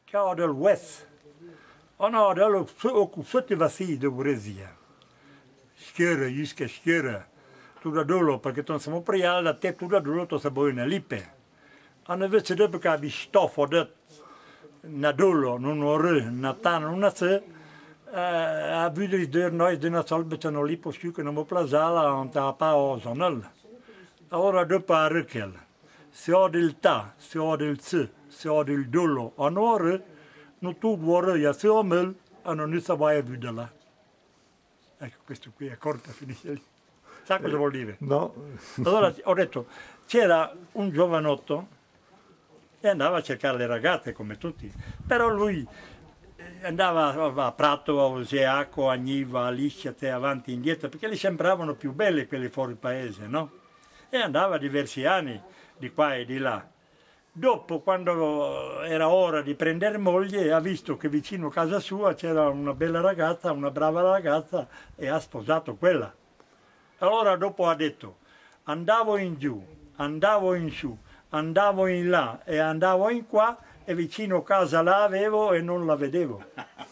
Kao del West. Ono delo sotto vasi do Brezia. Skjere, jiske skjere. Tu da dolo, perché ton siamo prijali da te tu da dolo to se boju na lipe. A ne već da bi bi stofo da na dolo, non ore, na tan, una se a videli der noi de na salbete no lipo sjuke no mo plazala on ta pa o zonel. Allora dopo a rekel. Se ho del ta, se ho del se ho del dolo, a ore non tu vuoi ja se ho mel, a non ne sa vai a videla. Ecco, questo qui è corta, finisce lì. Sa cosa vuol dire? No. Allora ho detto, c'era un giovanotto e andava a cercare le ragazze come tutti, però lui andava a Prato, a Oseaco, a Niva, a Lisciate, avanti e indietro, perché gli sembravano più belle quelle fuori paese, no? E andava diversi anni di qua e di là. Dopo, quando era ora di prendere moglie, ha visto che vicino a casa sua c'era una bella ragazza, una brava ragazza, e ha sposato quella. Allora dopo ha detto, andavo in giù, andavo in su, andavo in là e andavo in qua, e vicino a casa la avevo e non la vedevo.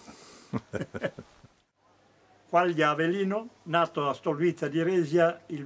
Quaglia Avelino, nato a Stolvizza di Resia il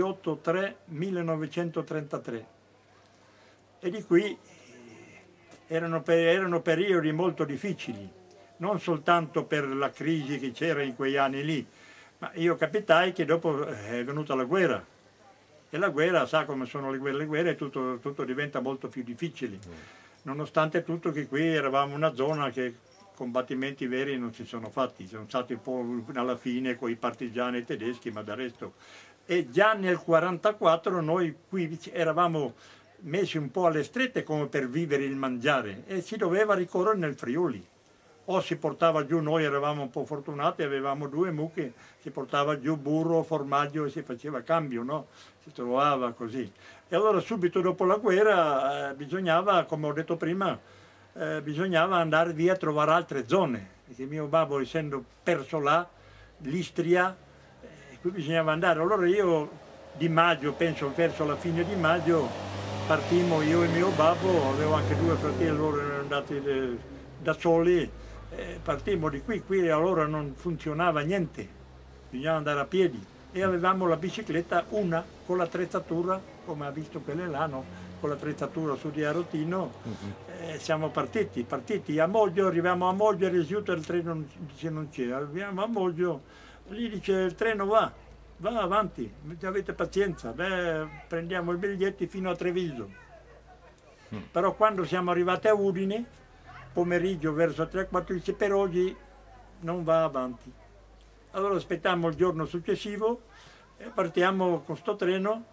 28/3/1933. E di qui erano periodi molto difficili, non soltanto per la crisi che c'era in quegli anni lì, ma io capitai che dopo è venuta la guerra. E la guerra, sa come sono le guerre tutto diventa molto più difficile. Nonostante tutto che qui eravamo una zona che combattimenti veri non si sono fatti, sono stati un po' alla fine con i partigiani tedeschi, ma del resto. E già nel 1944 noi qui eravamo messi un po' alle strette come per vivere il mangiare e si doveva ricorrere nel Friuli. O si portava giù, noi eravamo un po' fortunati, avevamo 2 mucche, si portava giù burro, formaggio e si faceva cambio, no? Si trovava così. E allora subito dopo la guerra bisognava, come ho detto prima, bisognava andare via a trovare altre zone, perché mio babbo essendo perso là, l'Istria, qui bisognava andare. Allora io di maggio, penso verso la fine di maggio, partimmo io e mio babbo, avevo anche 2 fratelli, loro erano andati da soli, partimmo di qui allora non funzionava niente, bisognava andare a piedi e avevamo la bicicletta, una con l'attrezzatura, come ha visto quelle là, no? Con l'attrezzatura su di Arotino, siamo partiti a Moggio, arriviamo a Moggio e risulta il treno dice non c'è, arriviamo a Moggio, lì dice il treno va avanti, avete pazienza, prendiamo i biglietti fino a Treviso. Però quando siamo arrivati a Udine, pomeriggio verso 3-4 dice per oggi non va avanti. Allora aspettiamo il giorno successivo e partiamo con sto treno,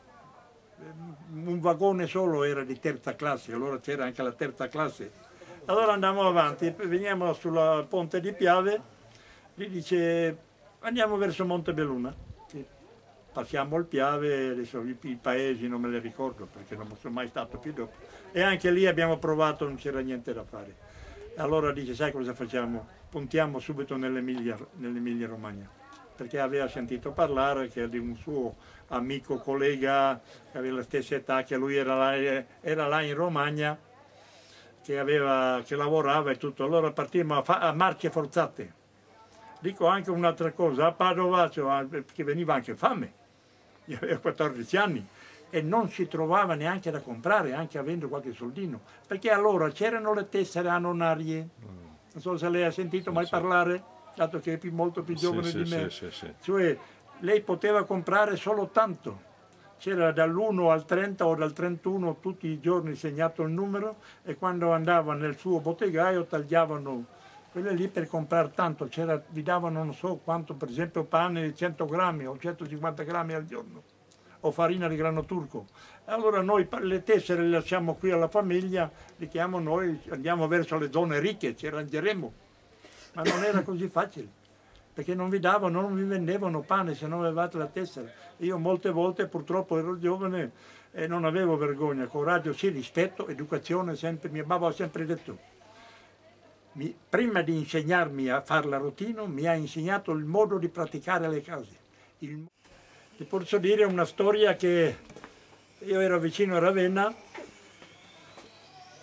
un vagone solo era di terza classe, allora c'era anche la terza classe. Allora andiamo avanti, veniamo sul ponte di Piave, lì dice andiamo verso Montebelluna. Passiamo il Piave, adesso i paesi non me li ricordo perché non sono mai stato più dopo. E anche lì abbiamo provato, non c'era niente da fare. Allora dice, sai cosa facciamo? Puntiamo subito nell'Emilia Romagna, perché aveva sentito parlare che di un suo amico, collega, che aveva la stessa età, che lui era là in Romagna, che lavorava e tutto. Allora partimmo a marce forzate. Dico anche un'altra cosa, a Padova, che veniva anche fame. Io avevo 14 anni e non si trovava neanche da comprare, anche avendo qualche soldino, perché allora c'erano le tessere annonarie, non so se lei ha sentito mai parlare, dato che è molto più giovane di me, cioè lei poteva comprare solo tanto, c'era dall'1 al 30 o dal 31 tutti i giorni segnato il numero e quando andava nel suo bottegaio tagliavano quelle lì per comprare tanto, vi davano non so quanto, per esempio pane di 100 grammi o 150 grammi al giorno, o farina di grano turco. Allora noi le tessere le lasciamo qui alla famiglia, le chiamo noi, andiamo verso le zone ricche, ci arrangeremo. Ma non era così facile, perché non vi vendevano pane se non avevate la tessera. Io molte volte purtroppo ero giovane e non avevo vergogna, coraggio sì, rispetto, educazione sempre, mio babbo ha sempre detto. Prima di insegnarmi a fare la routine, mi ha insegnato il modo di praticare le cose. Ti posso dire una storia che io ero vicino a Ravenna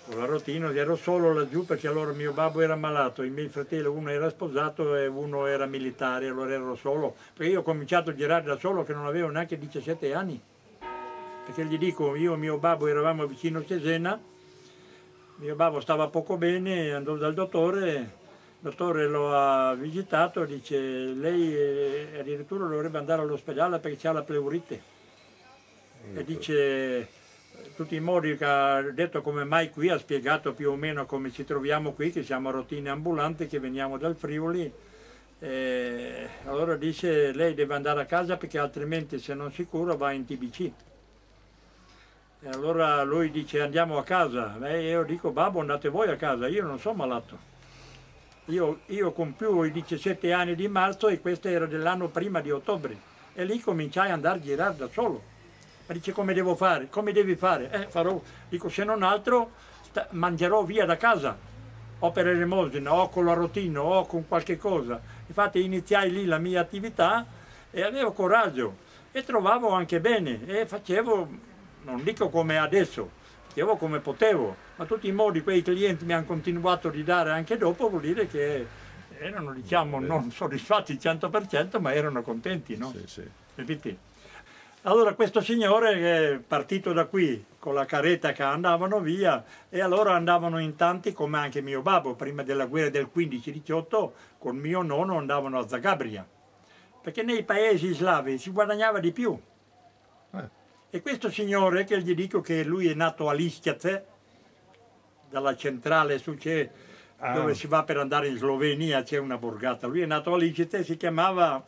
con l'Arotino, ero solo laggiù perché allora mio babbo era malato, i miei fratelli, uno era sposato e uno era militare, allora ero solo, perché io ho cominciato a girare da solo che non avevo neanche 17 anni, perché gli dico, io e mio babbo eravamo vicino a Cesena, mio babbo stava poco bene, andò dal dottore, il dottore lo ha visitato, dice lei addirittura dovrebbe andare all'ospedale perché ha la pleurite, e dice tutti i modi che ha detto come mai qui, ha spiegato più o meno come ci troviamo qui, che siamo Rotine ambulanti, che veniamo dal Friuli, allora dice lei deve andare a casa perché altrimenti se non si cura va in TBC. E allora lui dice andiamo a casa, e io dico babbo andate voi a casa, io non sono malato. Io compiuo i 17 anni di marzo e questo era dell'anno prima di ottobre, e lì cominciai ad andare a girare da solo. Ma dice come devo fare? Come devi fare? Farò, dico se non altro mangerò via da casa, o per elemosina, o con la rotina, o con qualche cosa. Infatti iniziai lì la mia attività e avevo coraggio e trovavo anche bene e facevo, non dico come adesso, facevo come potevo, ma tutti i modi quei clienti mi hanno continuato a dare anche dopo, vuol dire che erano diciamo non soddisfatti al 100% ma erano contenti, no? Sì, sì. Capite? Allora questo signore è partito da qui con la carretta che andavano via e allora andavano in tanti come anche mio babbo prima della guerra del 15-18 con mio nonno andavano a Zagabria perché nei paesi slavi si guadagnava di più e questo signore che gli dico che lui è nato a Lischia, dalla centrale su c'è dove si va per andare in Slovenia c'è una borgata, lui è nato a Lischia, si chiamava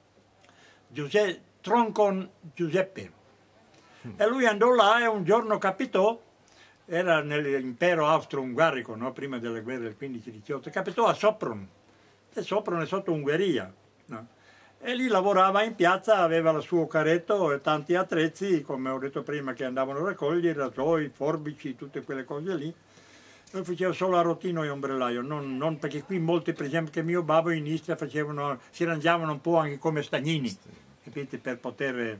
Troncon Giuseppe e lui andò là e un giorno capitò, era nell'impero austro-ungarico, no? Prima della guerra del 15-18, capitò a Sopron e Sopron è sotto Ungheria, no? E lì lavorava in piazza, aveva il suo carretto e tanti attrezzi, come ho detto prima, che andavano a raccogliere, rasoi, forbici, tutte quelle cose lì. Noi facevamo solo arrotino e ombrellaio, non perché qui molti, per esempio, che mio babbo in Istria si arrangiavano un po' anche come stagnini, capite, per poter...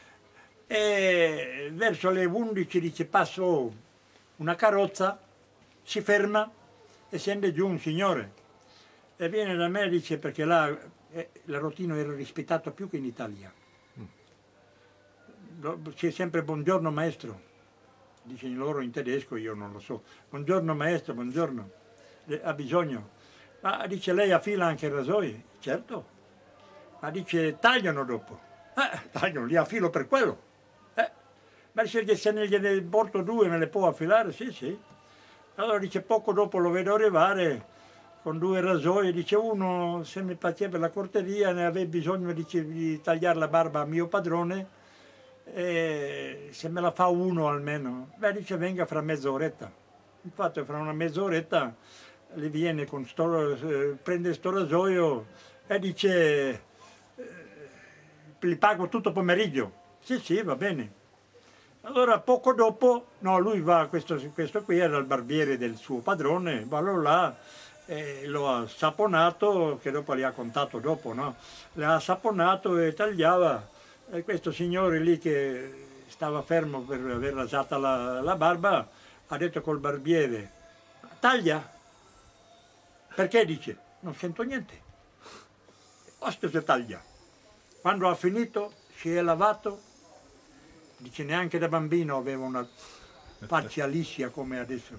E verso le 11 dice passo una carrozza, si ferma e scende giù un signore e viene da me e dice perché là l'arrotino era rispettato più che in Italia. C'è sempre buongiorno maestro, dice loro in tedesco, io non lo so, buongiorno maestro, buongiorno, ha bisogno, ma dice lei affila anche i rasoi? Certo, ma dice tagliano dopo, tagliano, li affilo per quello, ma dice che se ne gliene porto 2 me le può affilare? Sì, sì, allora dice poco dopo lo vedo arrivare con 2 rasoi, dice uno se mi faceva la corteria ne aveva bisogno di tagliare la barba a mio padrone e se me la fa uno almeno, beh dice venga fra mezz'oretta, infatti fra una mezz'oretta le viene con prende sto rasoio e dice li pago tutto pomeriggio, sì sì va bene. Allora poco dopo, no lui va, questo qui era il barbiere del suo padrone, va là e lo ha saponato, che dopo li ha contato dopo, no? L'ha saponato e tagliava. E questo signore lì che stava fermo per aver rasata la barba ha detto col barbiere taglia, perché dice non sento niente, basta se taglia. Quando ha finito si è lavato, dice neanche da bambino aveva una faccia liscia come adesso,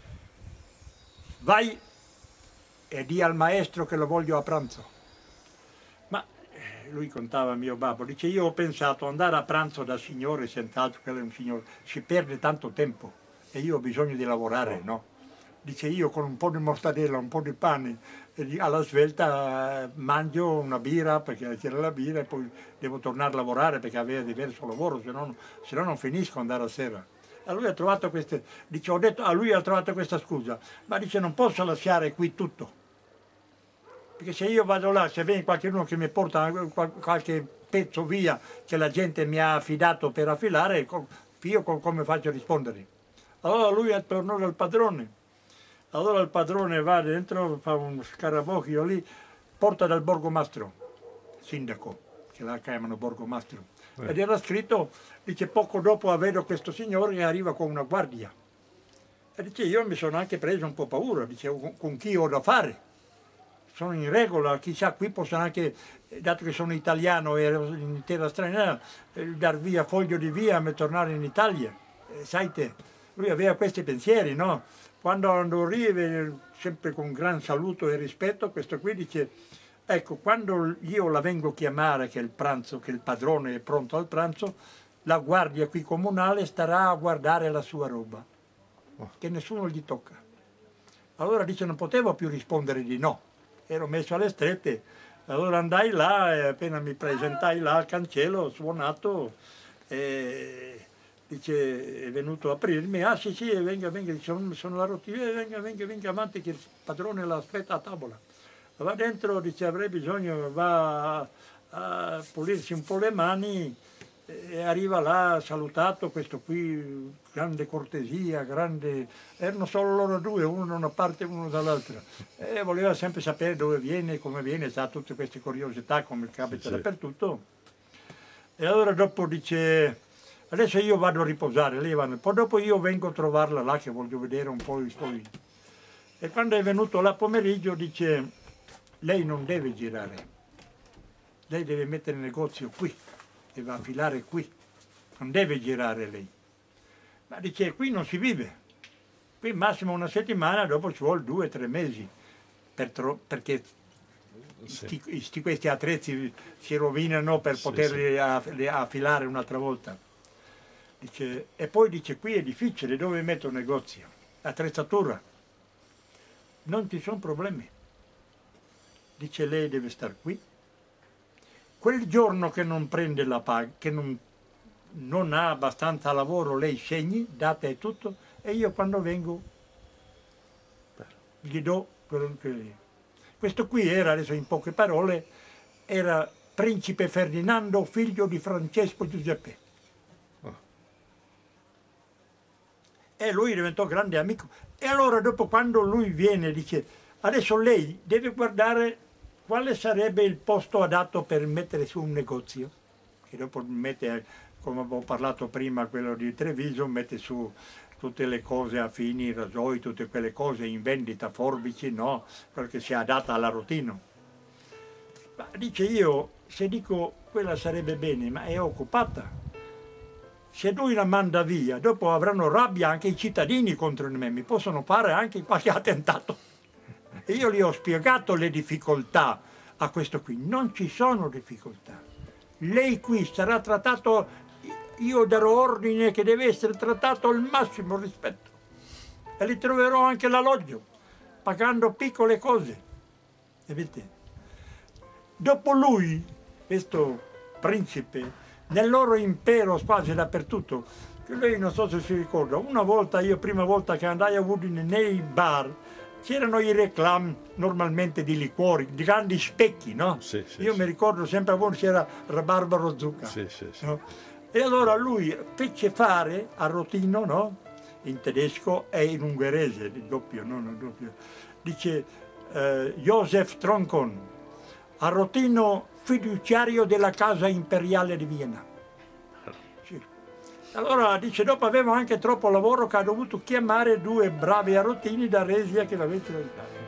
vai e di al maestro che lo voglio a pranzo. Ma lui contava mio babbo, dice io ho pensato andare a pranzo da signore, senz'altro quello è un signore, si perde tanto tempo e io ho bisogno di lavorare, no? Dice io con un po' di mortadella, un po' di pane, alla svelta mangio una birra perché c'era la birra e poi devo tornare a lavorare perché aveva diverso lavoro, se no non finisco ad andare a sera. A lui ha trovato dice, ho detto, a lui ha trovato questa scusa, ma dice non posso lasciare qui tutto. Perché se io vado là, se viene qualcuno che mi porta qualche pezzo via che la gente mi ha affidato per affilare, io come faccio a rispondere? Allora lui tornò dal padrone. Allora il padrone va dentro, fa uno scarabocchio lì, porta dal borgomastro, sindaco, che la chiamano borgomastro. Ed era scritto, dice poco dopo vedo questo signore che arriva con una guardia. E dice, io mi sono anche preso un po' paura, dice, con chi ho da fare? Sono in regola, chissà, qui possono anche, dato che sono italiano e ero in terra straniera, dar via foglio di via e tornare in Italia. Sai te, lui aveva questi pensieri, no? Quando andò lì, sempre con gran saluto e rispetto, questo qui dice, ecco, quando io la vengo a chiamare che è il pranzo, che il padrone è pronto al pranzo, la guardia qui comunale starà a guardare la sua roba, che nessuno gli tocca. Allora dice, non potevo più rispondere di no. Ero messo alle strette, allora andai là e appena mi presentai là al cancello, ho suonato e dice, è venuto a aprirmi, ah sì, venga, sono la rottiera, venga avanti che il padrone l'aspetta a tavola. Va dentro, dice, avrei bisogno, va a pulirsi un po' le mani e arriva là, salutato, questo qui, grande cortesia, grande... Erano solo loro due, uno da una parte e uno dall'altra. E voleva sempre sapere dove viene, come viene, sa tutte queste curiosità, come capita dappertutto. E allora dopo dice, adesso io vado a riposare, lei va, poi dopo io vengo a trovarla là, che voglio vedere un po' i suoi... E quando è venuto là pomeriggio dice, lei non deve girare, lei deve mettere il negozio qui. Deve affilare qui, non deve girare lei. Ma dice, qui non si vive, qui massimo una settimana, dopo ci vuole 2 o 3 mesi, perché questi attrezzi si rovinano per poterli affilare un'altra volta. Dice, e poi dice, qui è difficile, dove metto un negozio? Attrezzatura, non ci sono problemi. Dice, lei deve stare qui. Quel giorno che non prende la paga, che non ha abbastanza lavoro, lei segni, data e tutto, e io quando vengo gli do quello che... Questo qui era, adesso in poche parole, era principe Ferdinando, figlio di Francesco Giuseppe. E lui diventò grande amico. E allora dopo, quando lui viene, dice, adesso lei deve guardare quale sarebbe il posto adatto per mettere su un negozio, che dopo mette, come avevo parlato prima, quello di Treviso, mette su tutte le cose affini, rasoi, tutte quelle cose in vendita, forbici, no, perché sia adatta alla routine. Ma dice, io, se dico quella sarebbe bene, ma è occupata. Se lui la manda via, dopo avranno rabbia anche i cittadini contro di me, mi possono fare anche qualche attentato. E io gli ho spiegato le difficoltà a questo qui. Non ci sono difficoltà. Lei qui sarà trattato, io darò ordine che deve essere trattato al massimo rispetto. E gli troverò anche l'alloggio, pagando piccole cose. Vedete? Dopo lui, questo principe, nel loro impero quasi dappertutto, che lei non so se si ricorda, una volta, io prima volta che andai a Udine nei bar, c'erano i reclami normalmente di liquori, di grandi specchi, no? Io mi ricordo sempre a voi c'era Rabarbaro Zucca. No? E allora lui fece fare a Rotino, no? In tedesco e in ungherese, il doppio, non il doppio. Dice Josef Troncon, a Rotino fiduciario della Casa Imperiale di Vienna. Allora dice, dopo avevo anche troppo lavoro che ha dovuto chiamare 2 bravi arrotini da Resia che l'avessero aiutato.